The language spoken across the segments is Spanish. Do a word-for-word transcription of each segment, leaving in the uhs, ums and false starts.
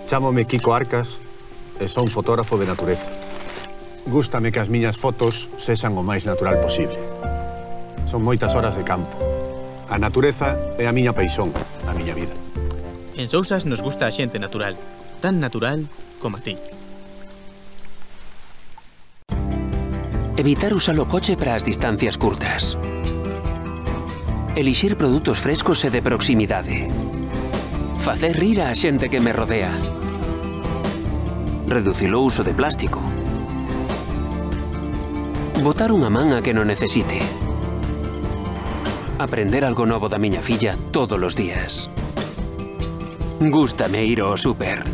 Chámome Kiko Arcas e son fotógrafo de natureza. Gústame que as miñas fotos sexan o máis natural posible. Son moitas horas de campo. A natureza é a miña paixón, a miña vida. En Sousas nos gusta a xente natural, tan natural como a ti. Evitar usar o coche para as distancias curtas. Elixir produtos frescos e de proximidade. Facer rir a xente que me rodea. Reducir o uso de plástico. Botar unha man a que non necesite. Aprender algo novo da miña filla todos os días. Gústame ir ao súper.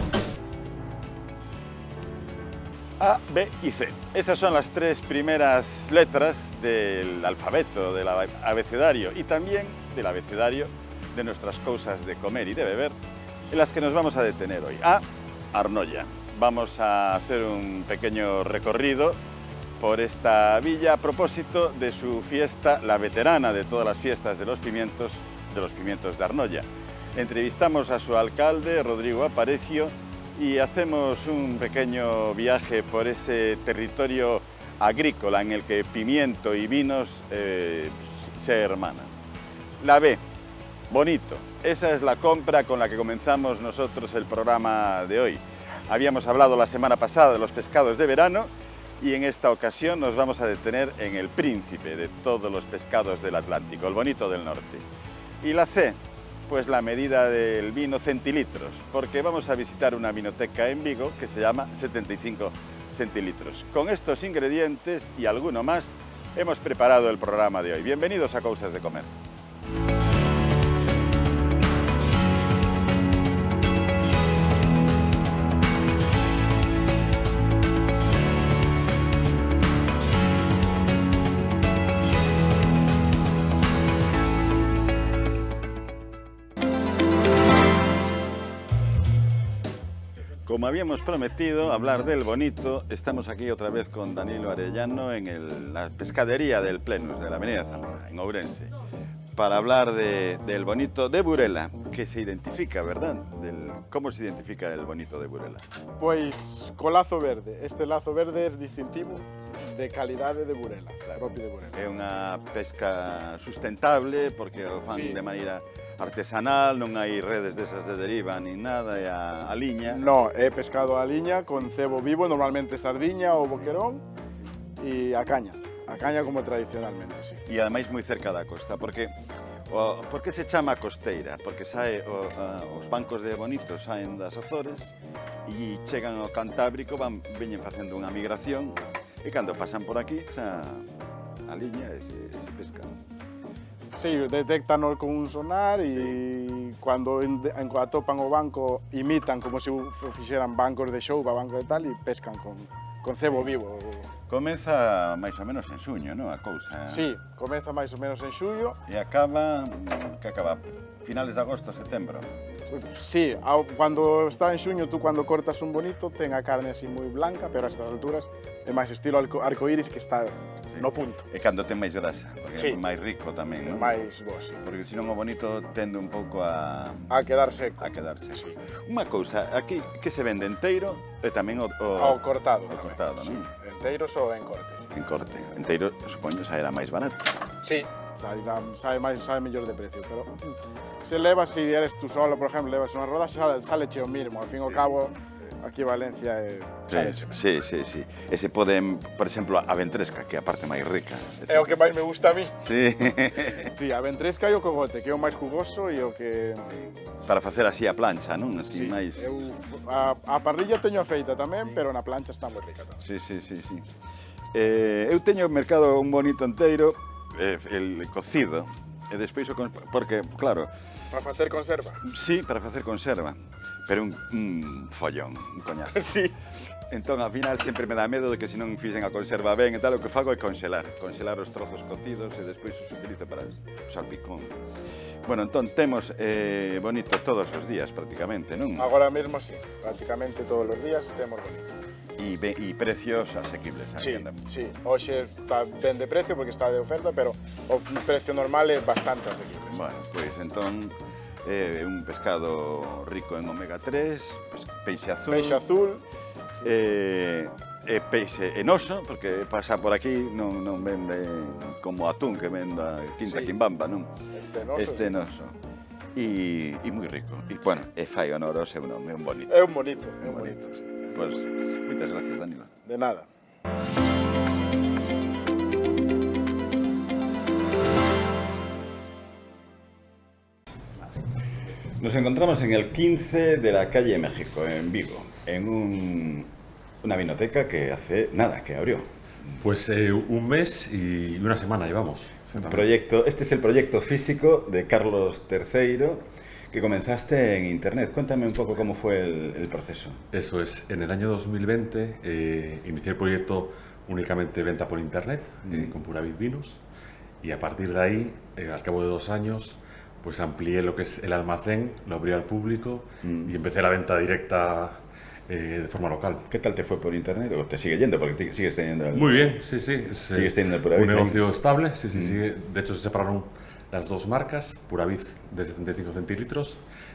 A, B y C. Esas son las tres primeras letras del alfabeto, del abecedario y también del abecedario de nuestras cosas de comer y de beber, en las que nos vamos a detener hoy. A, Arnoya. Vamos a hacer un pequeño recorrido por esta villa a propósito de su fiesta, la veterana de todas las fiestas de los pimientos, de los pimientos de Arnoya. Entrevistamos a su alcalde, Rodrigo Aparecio, y hacemos un pequeño viaje por ese territorio agrícola en el que pimiento y vinos eh, se hermanan. La B, bonito. Esa es la compra con la que comenzamos nosotros el programa de hoy. Habíamos hablado la semana pasada de los pescados de verano y en esta ocasión nos vamos a detener en el príncipe de todos los pescados del Atlántico, el bonito del norte. Y la C, pues la medida del vino centilitros, porque vamos a visitar una vinoteca en Vigo que se llama setenta y cinco centilitros. Con estos ingredientes y alguno más hemos preparado el programa de hoy. Bienvenidos a Cousas de Comer. Como habíamos prometido hablar del bonito, estamos aquí otra vez con Danilo Arellano en el, la pescadería del Plenus de la Avenida Zamora, en Ourense, para hablar de, del bonito de Burela, que se identifica, ¿verdad? Del, ¿Cómo se identifica el bonito de Burela? Pois co lazo verde. Este lazo verde é distintivo de calidade de Burela, Claro. propio de Burela. É unha pesca sustentable porque o fan Sí. de maneira artesanal, non hai redes desas de deriva ni nada, é a, a liña. No, é pescado a liña con cebo vivo, normalmente sardiña ou boquerón, e a caña. A caña como tradicionalmente, sí. E ademais moi cerca da costa, porque o, por que se chama costeira? Porque sae o, a, os bancos de bonito saen das Azores e chegan ao Cantábrico, van veñen facendo unha migración e cando pasan por aquí, xa, a liña e se, se pesca. Sí, detectan con un sonar e sí. Cando en, en, atopan o banco imitan como se fixeran bancos de show, banco de tal, e pescan con, con cebo vivo. Comeza máis ou menos en suño, non? A cousa. Sí, comeza máis ou menos en xullo. E acaba, que acaba? Finales de agosto, setembro. Sí, cando está en xuño, tú cando cortas un bonito, ten a carne así moi blanca, pero a estas alturas é máis estilo arcoíris que está sí. no punto. E cando ten máis grasa, porque sí. é máis rico tamén, non? máis bo, sí. Porque senón o bonito tende un pouco a... A quedar seco. A quedar seco. Sí. Unha cousa, aquí que se vende enteiro e tamén o... O, o cortado. O cortado, non? Sí, enteiros ou en cortes. En corte. Enteiro, supoño, xa era máis barato. Sí. Sabe, máis, sabe mellor de precio, pero se levas, se si eres tú solo, por exemplo, levas unha roda, sale, sale che o mínimo, ao fin e ao cabo, aquí Valencia é... Sí, sí, sí, sí. E se poden, por exemplo, a ventresca, que é a parte máis rica. É o que máis me gusta a mí. Sí. Sí, a ventresca e o cogote, que é o máis jugoso e o que... Para facer así a plancha, non? Así sí, máis... eu, a, a parrilla teño feita tamén, pero na plancha está moi rica tamén. Sí, sí, sí, sí. Eh, eu teño no mercado un bonito enteiro, eh, el cocido, e despois o... Porque, claro... Para facer conserva? Sí, para facer conserva. Pero un, un follón, un coñazo. Sí. Entón, ao final, sempre me dá medo de que se non fixen a conserva ben e tal, o que fago é congelar. Congelar os trozos cocidos e despois os utilizo para o salpicón. Bueno, entón, temos eh, bonito todos os días, prácticamente, non? Agora mesmo, sí. Prácticamente todos os días temos bonito. E, e precios asequibles. Sí, sí. Hoxe está ben de precio porque está de oferta, pero o precio normal é bastante asequible. Bueno, pois entón, É un pescado rico en omega tres, pues, peixe azul. Peixe azul. Eh, e peixe enoso, porque pasa por aquí, non, non vende como atún que venda Quinta Sí. Quimbamba, non? Este noso. Este enoso. E, e moi rico. E, bueno, e fai honor ao seu nome, é un bonito. É un bonito, é Un un bonito. bonito. Pois, moitas gracias, Danilo. De nada. Nos encontramos en el quince de la calle México, en Vigo, en un, una vinoteca que hace nada, que abrió. Pues eh, un mes y una semana llevamos. Un proyecto, este es el proyecto físico de Carlos terceiro, que comenzaste en internet. Cuéntame un poco cómo fue el, el proceso. Eso es, en el año dos mil veinte eh, inicié el proyecto únicamente venta por internet, mm. eh, con Pura Vid Vinos, y a partir de ahí, eh, al cabo de dos años, pues amplié lo que es el almacén, lo abrí al público mm. y empecé la venta directa eh, de forma local. ¿Qué tal te fue por internet? ¿O te sigue yendo? Porque te, sigues teniendo el... Muy bien, sí, sí. Es, sigues teniendo el Pura Vid. Un negocio estable, sí, sí, mm. sigue. De hecho, se separaron las dos marcas, Pura Vid de setenta y cinco centilitros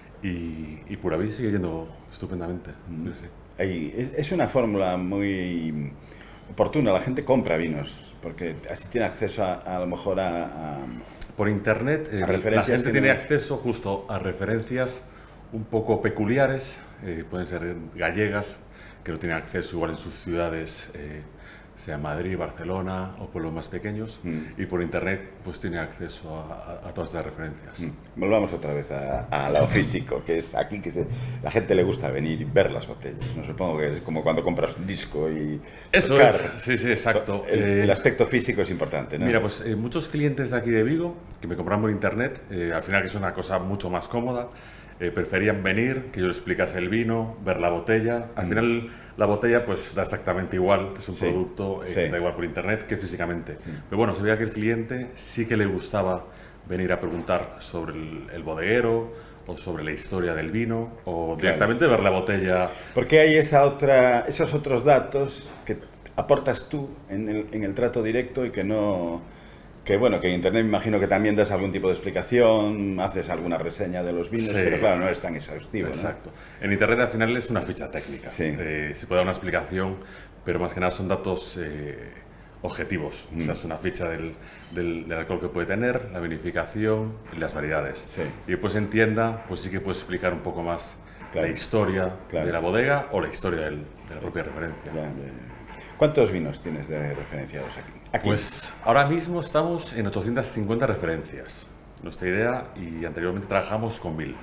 y, y Pura Vid sigue yendo estupendamente. Mm. Sí, sí. Ahí, es, es una fórmula muy oportuna. La gente compra vinos porque así tiene acceso a, a, a lo mejor a... a por internet, eh, la gente tiene no... acceso justo a referencias un poco peculiares, eh, pueden ser gallegas, que no tienen acceso igual en sus ciudades, eh, sea Madrid, Barcelona o pueblos más pequeños, mm. y por internet pues tiene acceso a, a, a todas las referencias. Mm. Volvamos otra vez a, a lo físico, que es aquí que se, la gente le gusta venir y ver las botellas. No supongo que es como cuando compras un disco y... Eso tocar. es, sí, sí, exacto. El, eh, el aspecto físico es importante, ¿no? Mira, pues eh, muchos clientes de aquí de Vigo, que me compran por internet, eh, al final que es una cosa mucho más cómoda, eh, preferían venir, que yo les explicase el vino, ver la botella. Al mm. final la botella pues da exactamente igual, es un sí, producto, eh, sí. da igual por internet que físicamente. Sí. Pero bueno, se veía que el cliente sí que le gustaba venir a preguntar sobre el, el bodeguero o sobre la historia del vino o directamente claro. ver la botella. Porque hay esa otra, esos otros datos que aportas tú en el, en el trato directo y que no... Que bueno, que en internet me imagino que también das algún tipo de explicación, haces alguna reseña de los vinos, sí. pero claro, no es tan exhaustivo. Exacto. ¿no? En internet al final es una ficha técnica. Sí. Eh, se puede dar una explicación, pero más que nada son datos eh, objetivos. Mm. O sea, es una ficha del, del, del alcohol que puede tener, la vinificación y las variedades. Sí. Y después en tienda, pues sí que puedes explicar un poco más claro. la historia claro. de la bodega o la historia del, de la propia referencia. Claro. ¿Cuántos vinos tienes de referenciados aquí? aquí? Pues ahora mismo estamos en ochocientas cincuenta referencias. Nuestra idea, y anteriormente trabajamos con mil.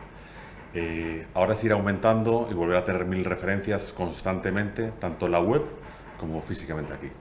Eh, ahora es ir aumentando y volver a tener mil referencias constantemente, tanto en la web como físicamente aquí.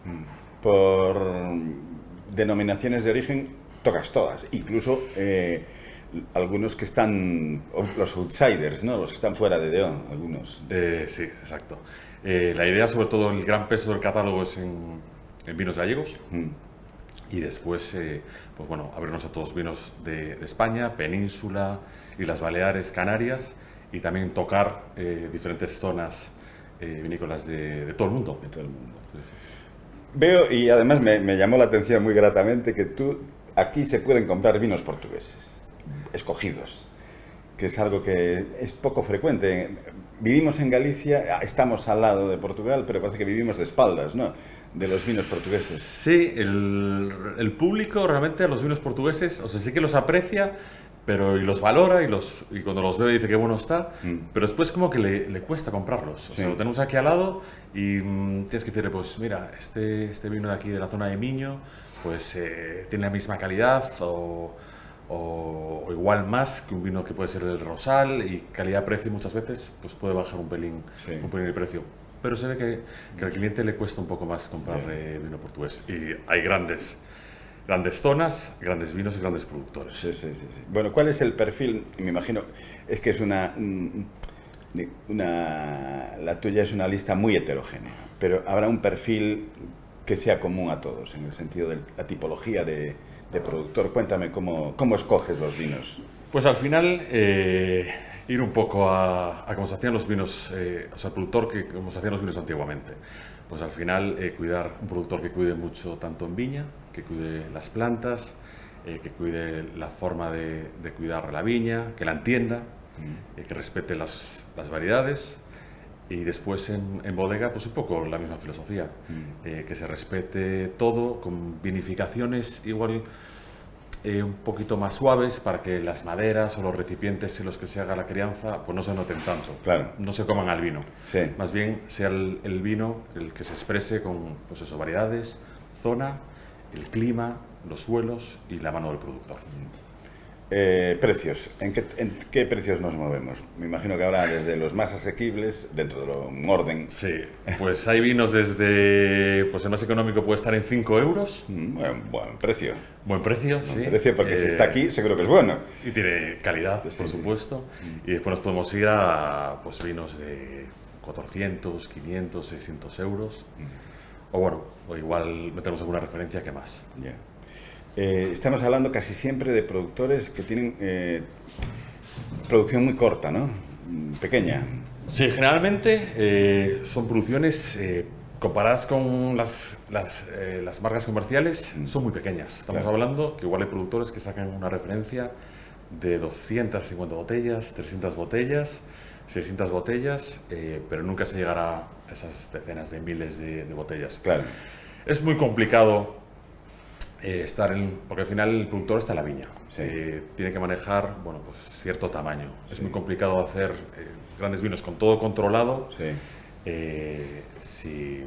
Por denominaciones de origen tocas todas, incluso eh, algunos que están, los outsiders, ¿no? Los que están fuera de Deón, algunos. Eh, sí, exacto. Eh, la idea, sobre todo, el gran peso del catálogo es en, en vinos gallegos mm. y después, eh, pues bueno, abrirnos a todos vinos de, de España, Península, Islas Baleares, Canarias y también tocar eh, diferentes zonas eh, vinícolas de, de todo el mundo. De todo el mundo. Sí, sí, sí. Veo, y además me, me llamó la atención muy gratamente, que tú, aquí se pueden comprar vinos portugueses, escogidos, que es algo que es poco frecuente. Vivimos en Galicia, estamos al lado de Portugal, pero parece que vivimos de espaldas, ¿no?, de los vinos portugueses. Sí, el, el público realmente a los vinos portugueses, o sea, sí que los aprecia, pero y los valora y, los, y cuando los ve dice que bueno está, mm. pero después como que le, le cuesta comprarlos. O sea, sí. lo tenemos aquí al lado y mmm, tienes que decirle, pues mira, este, este vino de aquí de la zona de Miño, pues eh, tiene la misma calidad o... O, o igual más que un vino que puede ser del Rosal, y calidad-precio muchas veces pues puede bajar un pelín, sí. un pelín el precio. Pero se ve que, que al cliente le cuesta un poco más comprar eh, vino portugués. Y hay grandes, grandes zonas, grandes vinos y grandes productores. Sí, sí, sí, sí. Bueno, ¿cuál es el perfil? Me imagino, es que es una, una... La tuya es una lista muy heterogénea, pero habrá un perfil que sea común a todos, en el sentido de la tipología de... de productor. Cuéntame cómo, cómo escoges los vinos. Pues al final eh, ir un poco a, a cómo se hacían los vinos, eh, o sea, el productor que como se hacían los vinos antiguamente. Pues al final eh, cuidar un productor que cuide mucho tanto en viña, que cuide las plantas, eh, que cuide la forma de, de cuidar la viña, que la entienda, mm. eh, que respete las, las variedades. Y después en, en bodega, pues un poco la misma filosofía, mm. eh, que se respete todo con vinificaciones igual eh, un poquito más suaves para que las maderas o los recipientes en los que se haga la crianza pues no se noten tanto, claro. no se coman al vino. Sí. Más bien sea el, el vino el que se exprese con pues eso, variedades, zona, el clima, los suelos y la mano del productor. Eh, precios. ¿En qué, ¿En qué precios nos movemos? Me imagino que habrá desde los más asequibles, dentro de lo, un orden. Sí, pues hay vinos desde, pues el más económico puede estar en cinco euros. Mm, buen, buen precio. Buen precio, buen sí. precio, porque eh, si está aquí seguro que es bueno. Y tiene calidad, sí, por sí. supuesto. Mm. Y después nos podemos ir a pues, vinos de cuatrocientos, quinientos, seiscientos euros. Mm. O bueno, o igual metemos alguna referencia que más. Yeah. Eh, estamos hablando casi siempre de productores que tienen eh, producción muy corta, ¿no? Pequeña. Sí, generalmente eh, son producciones eh, comparadas con las, las, eh, las marcas comerciales, mm. son muy pequeñas. Estamos claro. hablando que igual hay productores que sacan una referencia de doscientas cincuenta botellas, trescientas botellas, seiscientas botellas, eh, pero nunca se llegará a esas decenas de miles de, de botellas. Claro. Es muy complicado Eh, estar en, porque al final el productor está en la viña, sí. eh, tiene que manejar bueno, pues, cierto tamaño. Sí. Es muy complicado hacer eh, grandes vinos con todo controlado. Sí. Eh, si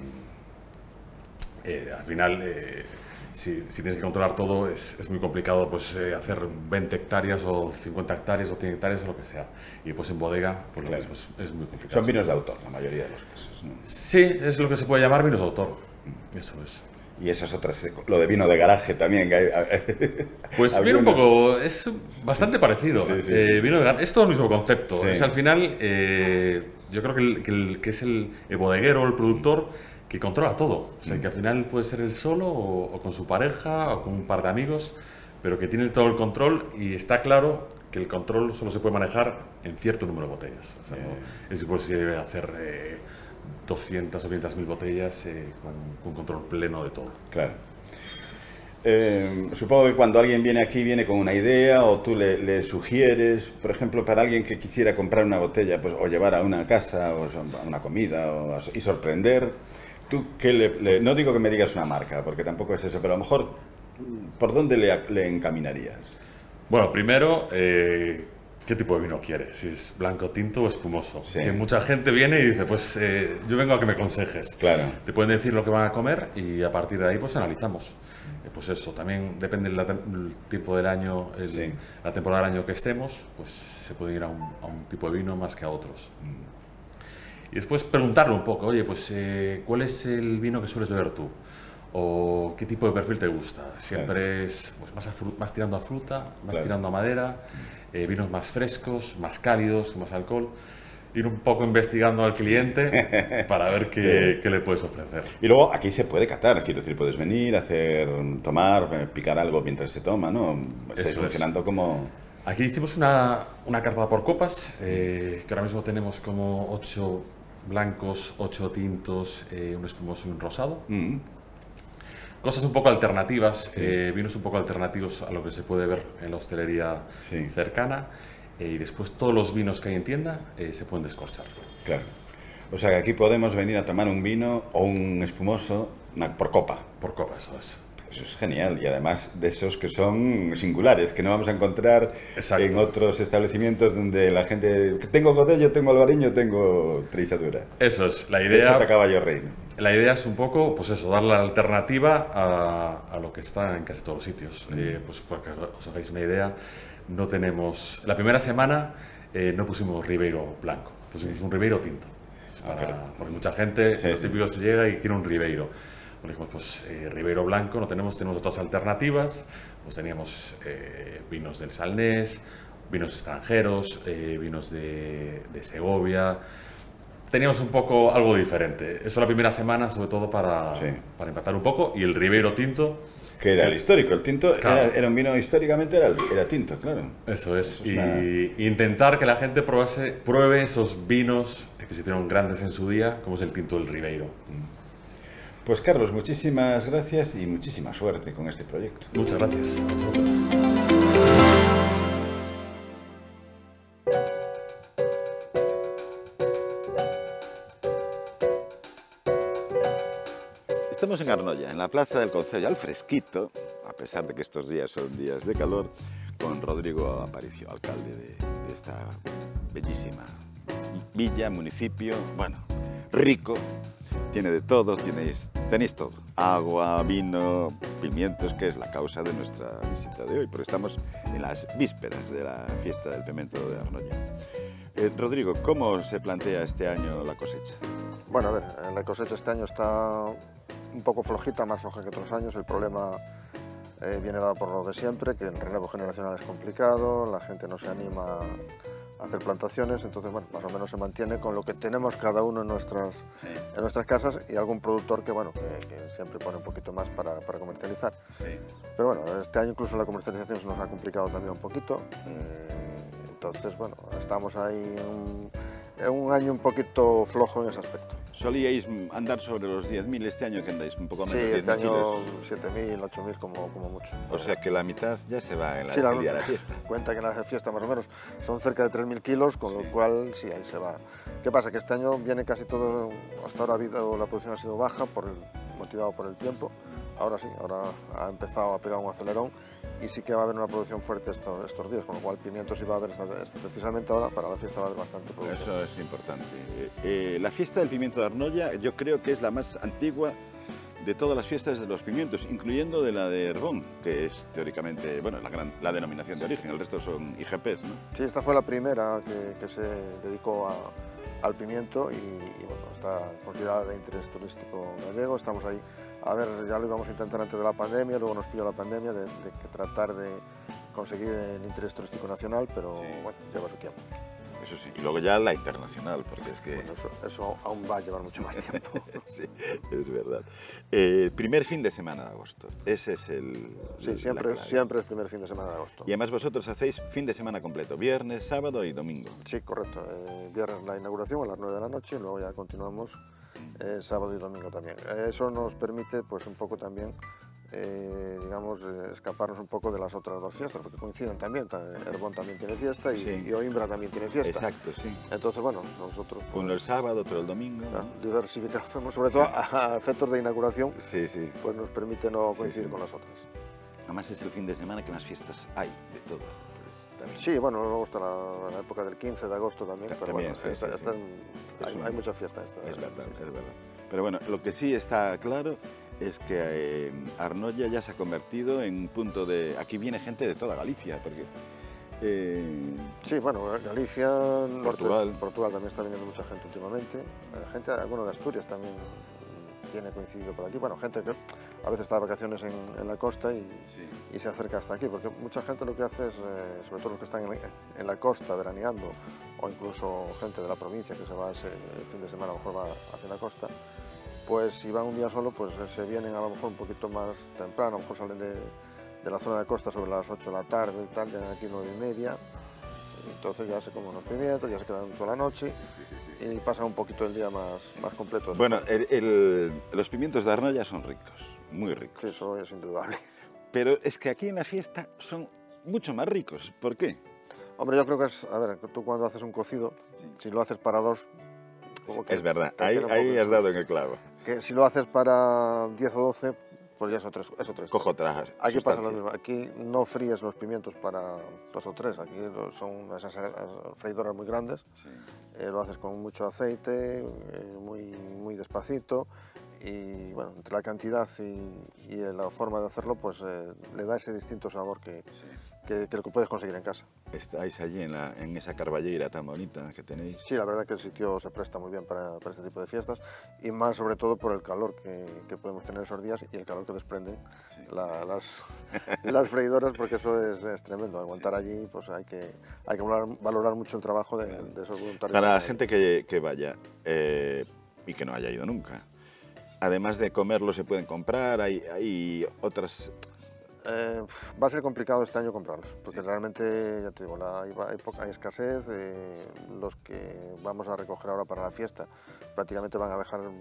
eh, al final, eh, si, si tienes que controlar todo, es, es muy complicado pues, eh, hacer veinte hectáreas o cincuenta hectáreas o cien hectáreas o lo que sea. Y pues en bodega, pues claro. lo mismo, es, es muy complicado. Son vinos de autor, la mayoría de los casos, ¿no? Sí, es lo que se puede llamar vinos de autor. Mm. Eso es. Y esas otras, lo de vino de garaje también. Que hay, pues viene un poco, es bastante parecido. Sí, sí, eh, sí. Vino de garaje, es todo el mismo concepto. Sí. Es al final, eh, yo creo que, el, que, el, que es el, el bodeguero, el productor, que controla todo. O sea, que al final puede ser él solo o, o con su pareja o con un par de amigos, pero que tiene todo el control y está claro que el control solo se puede manejar en cierto número de botellas. O sea, yeah. no, es imposible hacer eh, doscientas o quinientas mil botellas eh, con, con control pleno de todo. Claro. Eh, supongo que cuando alguien viene aquí viene con una idea o tú le, le sugieres, por ejemplo, para alguien que quisiera comprar una botella pues, o llevar a una casa o a una comida o a, y sorprender, tú qué le, le, no digo que me digas una marca porque tampoco es eso, pero a lo mejor ¿por dónde le, le encaminarías? Bueno, primero, eh, ¿qué tipo de vino quiere? Si es blanco, tinto o espumoso. Sí. Que mucha gente viene y dice, pues eh, yo vengo a que me aconsejes. Claro. Te pueden decir lo que van a comer y a partir de ahí pues analizamos. Eh, pues eso, también depende del tipo del año, el, sí. la temporada del año que estemos, pues se puede ir a un, a un tipo de vino más que a otros. Mm. Y después preguntarle un poco, oye, pues eh, ¿cuál es el vino que sueles beber tú? ¿O qué tipo de perfil te gusta? Siempre claro. es pues, más, a más tirando a fruta, más claro. tirando a madera, eh, vinos más frescos, más cálidos, con más alcohol. Ir un poco investigando al cliente para ver qué, sí. qué le puedes ofrecer. Y luego aquí se puede catar, quiero decir, puedes venir, hacer, tomar, picar algo mientras se toma, ¿no? Estáis funcionando es. como... Aquí hicimos una, una carta por copas, eh, que ahora mismo tenemos como ocho blancos, ocho tintos, eh, un espumoso y un rosado. Mm. Cosas un poco alternativas, sí. eh, vinos un poco alternativos a lo que se puede ver en la hostelería sí. cercana. Eh, y después todos los vinos que hay en tienda eh, se pueden descorchar. Claro. O sea que aquí podemos venir a tomar un vino o un espumoso una, por copa. Por copa, eso es. Eso es genial. Y además de esos que son singulares, que no vamos a encontrar Exacto. en otros establecimientos donde la gente... Tengo Godello, tengo Albariño, tengo Treisadura. Eso es. La idea... Eso Caballo Rey. La idea es un poco, pues eso, dar la alternativa a, a lo que está en casi todos los sitios. Mm. Eh, pues para que os hagáis una idea, no tenemos... La primera semana eh, no pusimos Ribeiro blanco, pusimos un Ribeiro tinto. Para, ah, claro. Porque mucha gente, sí, lo típico sí. se llega y quiere un Ribeiro. Pues dijimos, pues eh, Ribeiro blanco no tenemos, tenemos otras alternativas. Pues teníamos eh, vinos del Salnés, vinos extranjeros, eh, vinos de, de Segovia... Teníamos un poco algo diferente. Eso la primera semana, sobre todo para, sí. para empatar un poco. Y el Ribeiro tinto... Que era el histórico. El tinto claro. era, era un vino históricamente, era, era tinto, claro. Eso es. Eso es y una... intentar que la gente probase, pruebe esos vinos que se hicieron grandes en su día, como es el tinto del Ribeiro. Pues Carlos, muchísimas gracias y muchísima suerte con este proyecto. Muchas gracias a vosotros. Estamos en Arnoia, en la plaza del Concello, al fresquito, a pesar de que estos días son días de calor, con Rodrigo Aparicio, alcalde de, de esta bellísima villa, municipio, bueno, rico, tiene de todo, tenéis, tenéis todo, agua, vino, pimientos, que es la causa de nuestra visita de hoy, porque estamos en las vísperas de la fiesta del pimiento de Arnoia. Eh, Rodrigo, ¿cómo se plantea este año la cosecha? Bueno, a ver, la cosecha este año está un poco flojita, más floja que otros años. El problema eh, viene dado por lo de siempre, que el relevo generacional es complicado, la gente no se anima a hacer plantaciones, entonces bueno, más o menos se mantiene con lo que tenemos cada uno en nuestras, sí. en nuestras casas y algún productor que, bueno, que, que siempre pone un poquito más para, para comercializar. Sí. Pero bueno, este año incluso la comercialización se nos ha complicado también un poquito, eh, entonces bueno, estamos ahí en un, en un año un poquito flojo en ese aspecto. ¿Solíais andar sobre los diez mil este año que andáis un poco menos? Sí, este año siete mil, ocho mil como, como mucho. O sea que la mitad ya se va en la, sí, la, el día de la fiesta. Cuenta que en la fiesta más o menos son cerca de tres mil kilos, con sí. lo cual sí, ahí se va. ¿Qué pasa? Que este año viene casi todo, hasta ahora ha habido, la producción ha sido baja, por el, motivado por el tiempo. Ahora sí, ahora ha empezado a pegar un acelerón y sí que va a haber una producción fuerte estos, estos días, con lo cual pimientos sí va a haber, precisamente ahora para la fiesta va a haber bastante producción. Eso es importante. Eh, eh, la fiesta del pimiento de Arnoia yo creo que es la más antigua de todas las fiestas de los pimientos, incluyendo de la de Herbón, que es teóricamente, bueno, la, gran, la denominación de origen, el resto son I G Ps, ¿no? Sí, esta fue la primera que, que se dedicó a, al pimiento y, y bueno, está considerada de interés turístico gallego, estamos ahí. A ver, ya lo íbamos a intentar antes de la pandemia, luego nos pilló la pandemia, de, de que tratar de conseguir el interés turístico nacional, pero sí. bueno, lleva su tiempo. Eso sí, y luego ya la internacional, porque es que... Bueno, eso, eso aún va a llevar mucho más tiempo. Sí, es verdad. Eh, primer fin de semana de agosto, ese es el... Sí, siempre, siempre es primer fin de semana de agosto. Y además vosotros hacéis fin de semana completo, viernes, sábado y domingo. Sí, correcto. Eh, viernes la inauguración a las nueve de la noche y luego ya continuamos eh, sábado y domingo también. Eso nos permite pues un poco también... Eh, digamos, eh, escaparnos un poco de las otras dos fiestas, porque coinciden también, Herbón también tiene fiesta y, sí. y Oimbra también tiene fiesta. Exacto, sí. Entonces, bueno, nosotros... Pues, uno el sábado, otro el domingo. Claro, ¿no? Diversificamos, sobre todo a, a efectos de inauguración, sí, sí. pues nos permite no coincidir sí, sí. con las otras. Además es el fin de semana que más fiestas hay, de todo. Pues, sí, bueno, luego está la, la época del quince de agosto también, pero también, bueno, sí, esta, sí, esta sí. En, hay, un, hay mucha fiesta. Esta, es verdad, sí, es sí. verdad. Pero bueno, lo que sí está claro es que eh, Arnoia ya se ha convertido en un punto de... Aquí viene gente de toda Galicia, porque... Eh, sí, bueno, Galicia, Portugal. Norte, Portugal también está viniendo mucha gente últimamente. Gente, algunos de Asturias también tiene coincidido por aquí. Bueno, gente que a veces está de vacaciones en, en la costa y, sí. y se acerca hasta aquí, porque mucha gente lo que hace es, eh, sobre todo los que están en, en la costa veraneando, o incluso gente de la provincia que se va ese fin de semana, a lo mejor va hacia la costa, pues si van un día solo, pues se vienen a lo mejor un poquito más temprano, a lo mejor salen de, de la zona de costa sobre las ocho de la tarde y tal, llegan aquí nueve y media, entonces ya se comen unos pimientos, ya se quedan toda la noche y pasan un poquito el día más, más completo. Bueno, el, el, los pimientos de Arnoia son ricos, muy ricos. Sí, eso es indudable. Pero es que aquí en la fiesta son mucho más ricos, ¿por qué? Hombre, yo creo que es, a ver, tú cuando haces un cocido, sí. si lo haces para dos... Que es verdad, ahí, ahí has dado en el clavo. Que si lo haces para diez o doce, pues ya es otra es otra Cojo otra Aquí pasa lo mismo, aquí no fríes los pimientos para dos o tres, aquí son esas freidoras muy grandes, sí. eh, lo haces con mucho aceite, eh, muy, muy despacito, y bueno, entre la cantidad y, y la forma de hacerlo, pues eh, le da ese distinto sabor que, sí. que, que lo que puedes conseguir en casa. Estáis allí en, la, en esa carballeira tan bonita que tenéis. Sí, la verdad que el sitio se presta muy bien para, para este tipo de fiestas y más sobre todo por el calor que, que podemos tener esos días y el calor que desprenden sí. la, las, las freidoras, porque eso es, es tremendo. Aguantar allí, pues hay que, hay que valorar, valorar mucho el trabajo de, de esos voluntarios. Para la gente que, que vaya eh, y que no haya ido nunca, además de comerlo se pueden comprar, hay, hay otras... Eh, va a ser complicado este año comprarlos, porque sí. realmente, ya te digo, la, hay, hay, poca, hay escasez, eh, los que vamos a recoger ahora para la fiesta prácticamente van a dejar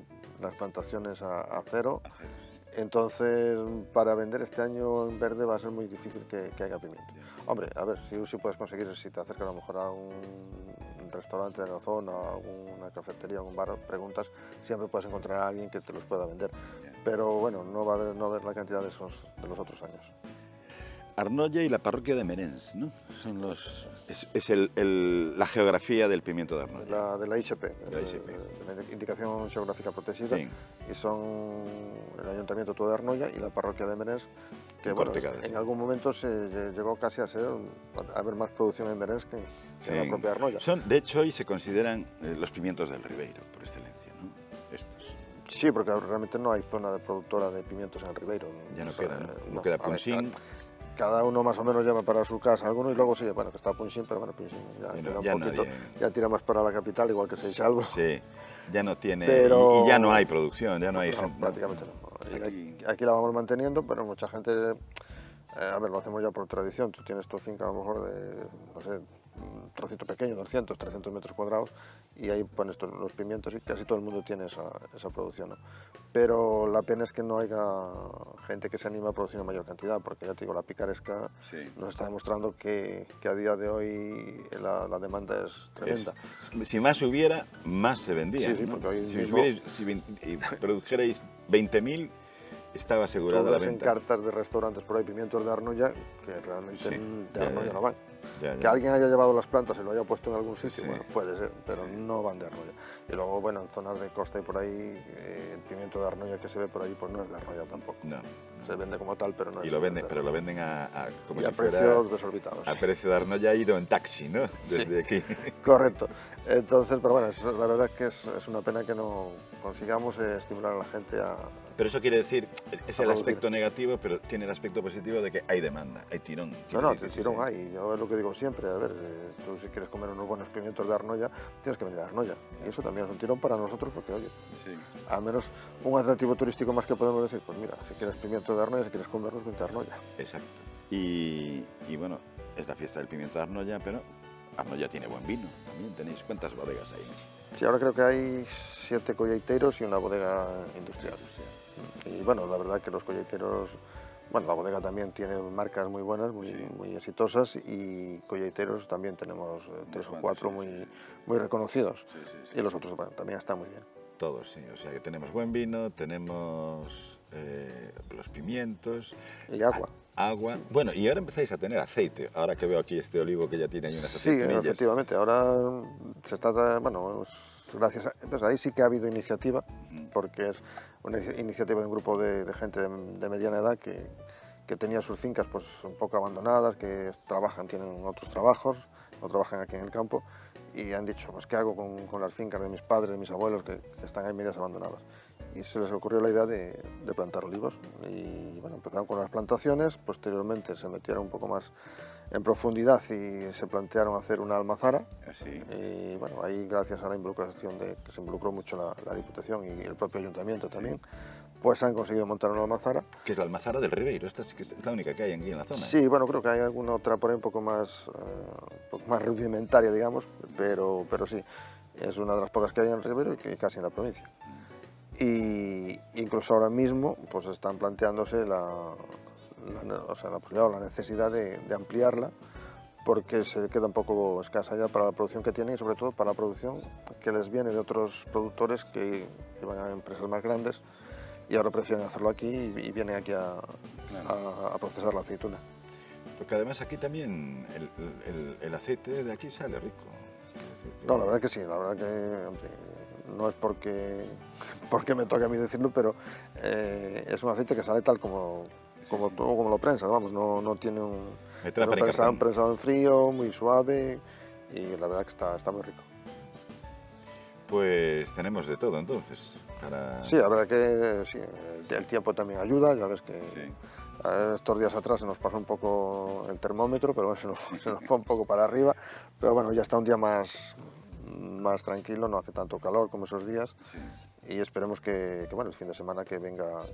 las plantaciones a, a cero. A cero sí. Entonces, para vender este año en verde va a ser muy difícil que, que haya pimiento. Hombre, a ver, si, si puedes conseguir, si te acercas a lo mejor a un restaurante de la zona, a una cafetería, a un bar, preguntas, siempre puedes encontrar a alguien que te los pueda vender. Pero bueno, no va a haber, no va a haber la cantidad de, esos, de los otros años. Arnoya y la parroquia de Merens, ¿no? Son los, es es el, el, la geografía del pimiento de Arnoya. De la, de la I X P, de la, I X P. De, de la Indicación Geográfica Protegida, sí. Y son el Ayuntamiento todo de Arnoya y la parroquia de Merens, que bueno, en algún momento se llegó casi a ser, a haber más producción en Merens que, que sí. en la propia Arnoya. Son, de hecho, hoy se consideran eh, los pimientos del Ribeiro, por excelencia, ¿no? Estos. Sí, porque realmente no hay zona de productora de pimientos en el Ribeiro. Ya no o sea, queda, ¿no? No no, queda Punxín. Cada uno más o menos lleva para su casa alguno y luego sí, bueno, que está Punxín, pero bueno, Punxín ya, bueno, ya, un poquito, ya tira más para la capital, igual que Seixalbo. Sí, ya no tiene, pero, y, y ya no hay producción, ya no hay no, gente. Prácticamente no. no. Aquí, aquí la vamos manteniendo, pero mucha gente, eh, a ver, lo hacemos ya por tradición. Tú tienes tu finca a lo mejor de, no sé, un trocito pequeño, doscientos, trescientos metros cuadrados, y ahí pones estos, los pimientos y casi todo el mundo tiene esa, esa producción, ¿no? Pero la pena es que no haya gente que se anime a producir en mayor cantidad, porque ya te digo, la picaresca sí. nos está demostrando que, que a día de hoy la, la demanda es tremenda. Es, si más hubiera, más se vendía. Sí, sí, ¿no? porque hoy si, mismo... hubierais, si produjerais veinte mil, estaba asegurada la venta. en cartas de restaurantes por ahí pimientos de Arnoya, que realmente sí, de Arnoya ya, no van. Ya, ya. Que alguien haya llevado las plantas y lo haya puesto en algún sitio, sí. bueno, puede ser, pero sí. no van de Arnoya. Y luego, bueno, en zonas de costa y por ahí, eh, el pimiento de Arnoya que se ve por ahí, pues no es de Arnoya tampoco. No. Se vende como tal, pero no y es lo venden, de pero lo venden a, a, como y si a precios desorbitados. A precio de Arnoya ido en taxi, ¿no? Desde sí. aquí. Correcto. Entonces, pero bueno, es, la verdad es que es, es una pena que no consigamos eh, estimular a la gente a... Pero eso quiere decir, es el aspecto negativo, pero tiene el aspecto positivo de que hay demanda, hay tirón. No, no, dices, tirón sí. hay. Yo es lo que digo siempre, a ver, tú si quieres comer unos buenos pimientos de Arnoya, tienes que venir a Arnoya. Y eso también es un tirón para nosotros, porque oye, sí. al menos un atractivo turístico más que podemos decir, pues mira, si quieres pimiento de Arnoya, si quieres comerlos, vente a Arnoya. Exacto. Y, y bueno, es la fiesta del pimiento de Arnoya, pero Arnoya tiene buen vino. También tenéis cuántas bodegas ahí, ¿no? Sí, ahora creo que hay siete colleiteros y una bodega industrial. Y bueno, la verdad que los colleiteros, bueno, la bodega también tiene marcas muy buenas, muy, sí. muy exitosas, y colleiteros también tenemos eh, tres o cuatro sí, muy, sí. muy reconocidos. Sí, sí, sí. Y los otros bueno, también están muy bien. Todos, sí. O sea que tenemos buen vino, tenemos eh, los pimientos. Y agua. Agua. Sí. Bueno, y ahora empezáis a tener aceite, ahora que veo aquí este olivo que ya tiene ahí unas Sí, efectivamente, ahora se está, bueno, gracias a, pues ahí sí que ha habido iniciativa, porque es una iniciativa de un grupo de, de gente de, de mediana edad que, que tenía sus fincas pues un poco abandonadas, que trabajan, tienen otros trabajos, no trabajan aquí en el campo, y han dicho, pues ¿qué hago con, con las fincas de mis padres, de mis abuelos, que, que están ahí medias abandonadas? Y se les ocurrió la idea de, de plantar olivos, y bueno, empezaron con las plantaciones, posteriormente se metieron un poco más en profundidad y se plantearon hacer una almazara. Así. Y bueno, ahí gracias a la involucración de que se involucró mucho la, la Diputación y el propio Ayuntamiento también, pues han conseguido montar una almazara. ¿Qué es la almazara del Ribeiro? Esta sí que es la única que hay aquí en la zona. Sí, bueno, creo que hay alguna otra por ahí un poco más, uh, un poco más rudimentaria, digamos, pero, pero sí, es una de las pocas que hay en el Ribeiro y que casi en la provincia. Y incluso ahora mismo pues están planteándose la, la, o sea, la posibilidad o la necesidad de, de ampliarla, porque se queda un poco escasa ya para la producción que tienen y sobre todo para la producción que les viene de otros productores que, que van a empresas más grandes y ahora prefieren hacerlo aquí y, y vienen aquí a, claro. a, a procesar la aceituna. Porque además aquí también el, el, el aceite de aquí sale rico. Que... No, la verdad que sí, la verdad que... Hombre, no es porque, porque me toque a mí decirlo, pero eh, es un aceite que sale tal como, como, sí. como lo prensa, vamos, no, no tiene un, un, prensado, un prensado en frío, muy suave, y la verdad que está, está muy rico. Pues tenemos de todo entonces. Para... Sí, la verdad que sí, el, el tiempo también ayuda, ya ves que sí. estos días atrás se nos pasó un poco el termómetro, pero bueno, se nos, se nos fue un poco para arriba, pero bueno, ya está un día más... más tranquilo, no hace tanto calor como esos días, sí. Y esperemos que, que bueno, el fin de semana que venga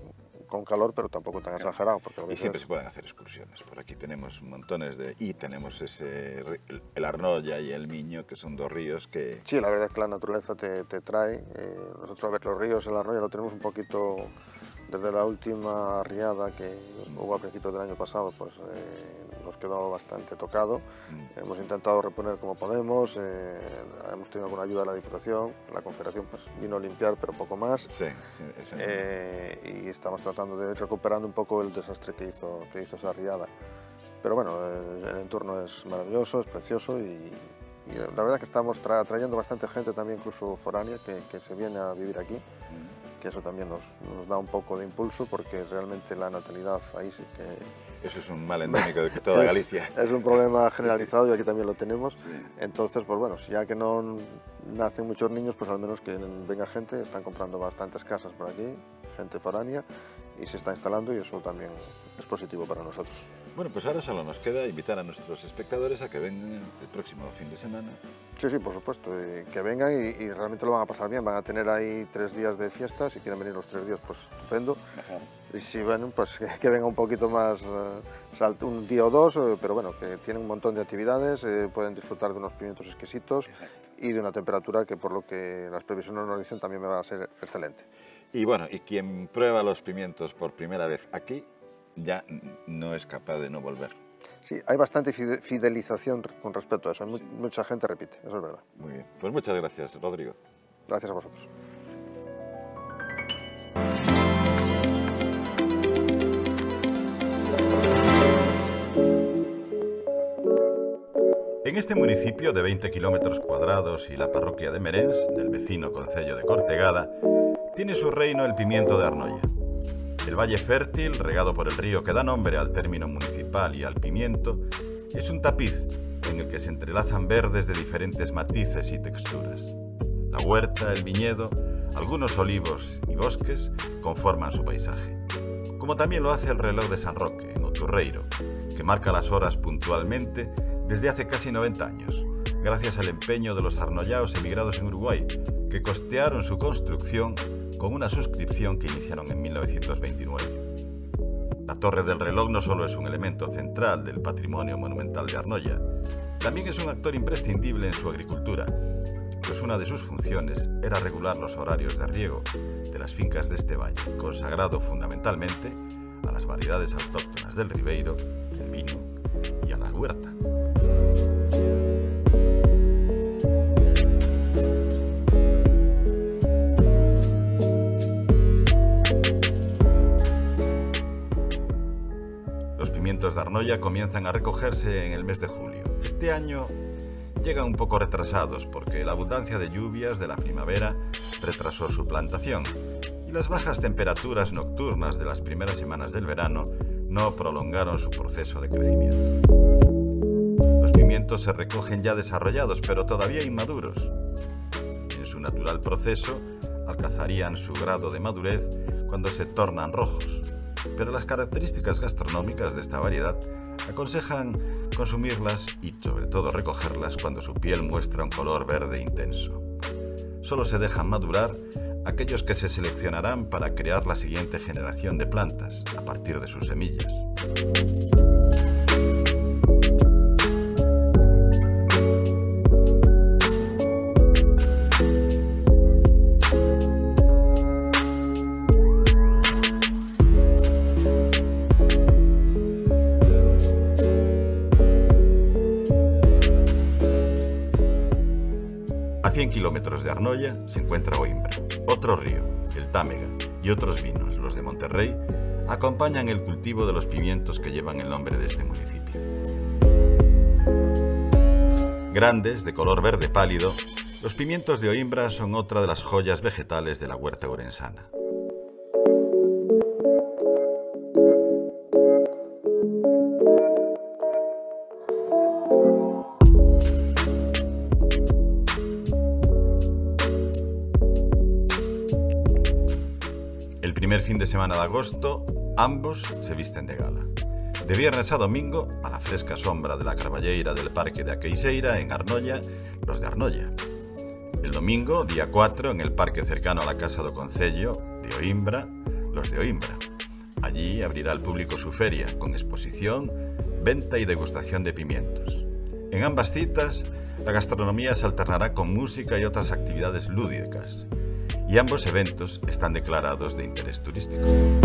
con calor, pero tampoco tan exagerado. Porque y siempre se pueden hacer excursiones. Por aquí tenemos montones de... Y tenemos ese, el, el Arnoia y el Miño, que son dos ríos que... Sí, la verdad es que la naturaleza te, te trae. Eh, nosotros, a ver, los ríos, el Arnoia lo tenemos un poquito... Desde la última riada que hubo a principios del año pasado, pues eh, nos quedó bastante tocado. Mm. Hemos intentado reponer como podemos, eh, hemos tenido alguna ayuda de la Diputación, la Confederación pues, vino a limpiar, pero poco más. Sí, sí, sí. Eh, y estamos tratando de recuperando un poco el desastre que hizo, que hizo esa riada. Pero bueno, el, el entorno es maravilloso, es precioso y, y la verdad que estamos tra trayendo bastante gente también, incluso foránea, que, que se viene a vivir aquí. Mm. Que eso también nos, nos da un poco de impulso porque realmente la natalidad ahí sí que... Eso es un mal endémico de toda Galicia. Es, es un problema generalizado y aquí también lo tenemos. Entonces, pues bueno, ya que no nacen muchos niños, pues al menos que venga gente, están comprando bastantes casas por aquí, gente foránea, y se está instalando y eso también es positivo para nosotros. Bueno, pues ahora solo nos queda invitar a nuestros espectadores a que vengan el próximo fin de semana. Sí, sí, por supuesto, que vengan y, y realmente lo van a pasar bien, van a tener ahí tres días de fiesta, si quieren venir los tres días, pues estupendo. Ajá. Y si ven, pues que, que venga un poquito más, uh, un día o dos, uh, pero bueno, que tienen un montón de actividades, eh, pueden disfrutar de unos pimientos exquisitos. Exacto. Y de una temperatura que por lo que las previsiones nos dicen también me va a ser excelente. Y bueno, y quien prueba los pimientos por primera vez aquí, ya no es capaz de no volver. Sí, hay bastante fidelización con respecto a eso, sí. Mucha gente repite, eso es verdad. Muy bien, pues muchas gracias, Rodrigo. Gracias a vosotros. En este municipio de veinte kilómetros cuadrados y la parroquia de Meréns, del vecino concello de Cortegada, tiene su reino el pimiento de Arnoia. El valle fértil, regado por el río que da nombre al término municipal y al pimiento, es un tapiz en el que se entrelazan verdes de diferentes matices y texturas. La huerta, el viñedo, algunos olivos y bosques conforman su paisaje. Como también lo hace el reloj de San Roque, en Oturreiro, que marca las horas puntualmente desde hace casi noventa años, gracias al empeño de los arnoiaos emigrados en Uruguay, que costearon su construcción con una suscripción que iniciaron en mil novecientos veintinueve. La torre del reloj no solo es un elemento central del patrimonio monumental de Arnoia, también es un actor imprescindible en su agricultura, pues una de sus funciones era regular los horarios de riego de las fincas de este valle, consagrado fundamentalmente a las variedades autóctonas del ribeiro, del vino y a la huerta. Los pimientos de Arnoia comienzan a recogerse en el mes de julio. Este año llegan un poco retrasados porque la abundancia de lluvias de la primavera retrasó su plantación y las bajas temperaturas nocturnas de las primeras semanas del verano no prolongaron su proceso de crecimiento. Los pimientos se recogen ya desarrollados, pero todavía inmaduros. En su natural proceso, alcanzarían su grado de madurez cuando se tornan rojos, pero las características gastronómicas de esta variedad aconsejan consumirlas y sobre todo recogerlas cuando su piel muestra un color verde intenso. Solo se dejan madurar aquellos que se seleccionarán para crear la siguiente generación de plantas a partir de sus semillas. A cien kilómetros de Arnoia se encuentra Oimbra, otro río, el Támega, y otros vinos, los de Monterrey, acompañan el cultivo de los pimientos que llevan el nombre de este municipio. Grandes, de color verde pálido, los pimientos de Oimbra son otra de las joyas vegetales de la huerta orensana. El primer fin de semana de agosto, ambos se visten de gala. De viernes a domingo, a la fresca sombra de la carballeira del Parque de Aqueixeira, en Arnoia, los de Arnoia. El domingo, día cuatro, en el parque cercano a la Casa do Concello de Oimbra, los de Oimbra. Allí abrirá al público su feria, con exposición, venta y degustación de pimientos. En ambas citas, la gastronomía se alternará con música y otras actividades lúdicas. Y ambos eventos están declarados de interés turístico.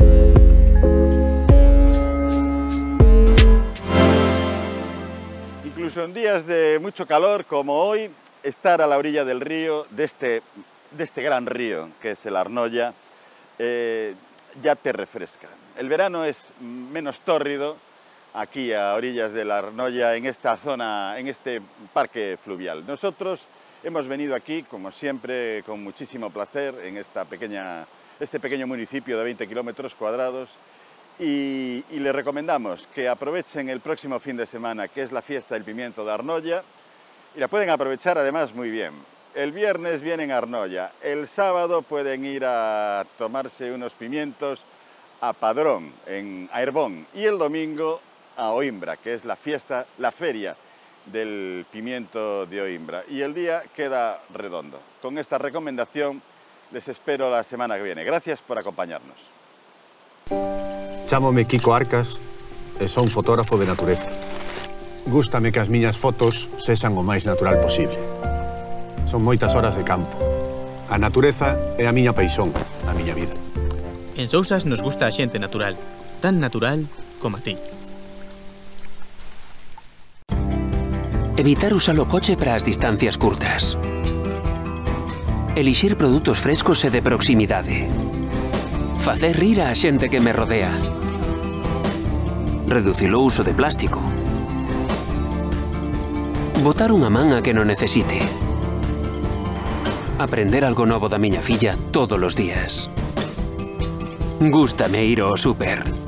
Incluso en días de mucho calor como hoy, estar a la orilla del río, de este, de este gran río que es el Arnoia, eh, ya te refresca. El verano es menos tórrido aquí a orillas del Arnoia, en esta zona, en este parque fluvial. Nosotros hemos venido aquí, como siempre, con muchísimo placer, en esta pequeña, este pequeño municipio de veinte kilómetros cuadrados, y, y les recomendamos que aprovechen el próximo fin de semana, que es la fiesta del pimiento de Arnoia, y la pueden aprovechar además muy bien. El viernes vienen a Arnoia, el sábado pueden ir a tomarse unos pimientos a Padrón, en Airbón, y el domingo a Oimbra, que es la fiesta, la feria del pimiento de Oimbra. Y el día queda redondo. Con esta recomendación les espero la semana que viene. Gracias por acompañarnos. Chámome Kiko Arcas e son fotógrafo de natureza. Gústame que as miñas fotos sexan o máis natural posible. Son moitas horas de campo. A natureza é a miña paixón, a miña vida. En Sousas nos gusta a xente natural, tan natural como a ti. Evitar usar o coche para as distancias curtas. Elixir produtos frescos e de proximidade. Facer rir a xente que me rodea. Reducir o uso de plástico. Botar unha man a que non necesite. Aprender algo novo da miña filla todos os días. Gústame ir ao súper.